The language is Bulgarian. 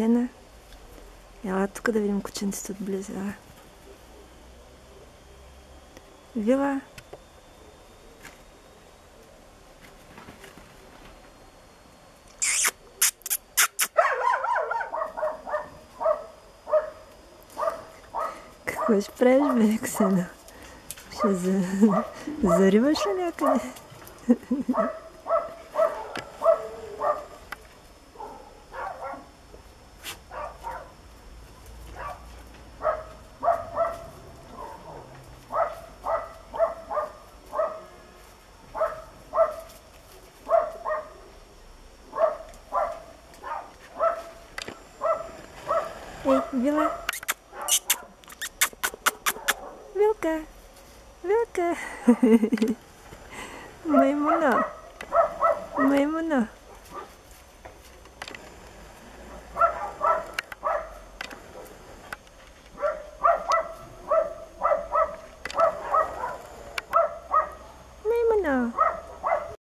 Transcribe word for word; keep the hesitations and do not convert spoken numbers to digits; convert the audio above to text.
Ксена. Ела тук да видим кученцето отблизо. Вила. Какво ще правиш, бе, Ксена? Ще за... зариваш ли някъде? Ей, Вила! Вилка! Вилка! Маймуно! Маймуно!